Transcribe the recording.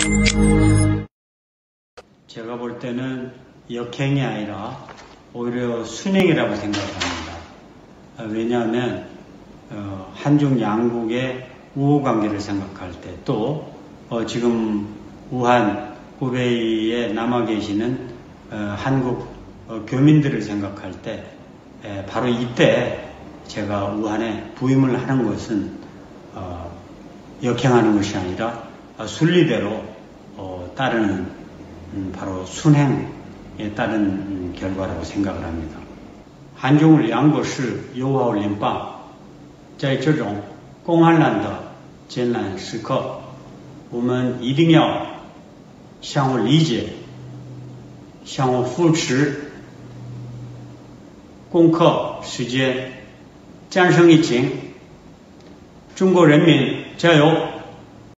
제가 볼 때는 역행이 아니라 오히려 순행이라고 생각합니다. 왜냐하면 한중 양국의 우호관계를 생각할 때 또 지금 우한 후베이에 남아 계시는 한국 교민들을 생각할 때 바로 이때 제가 우한에 부임을 하는 것은 역행하는 것이 아니라 순리대로 따르는 바로 순행에 따른 결과라고 생각을 합니다. 韩中两国是友好邻邦，在这种公安难的艰难时刻，我们一定要相互理解，相互扶持，攻克时间，战胜疫情。中国人民加油！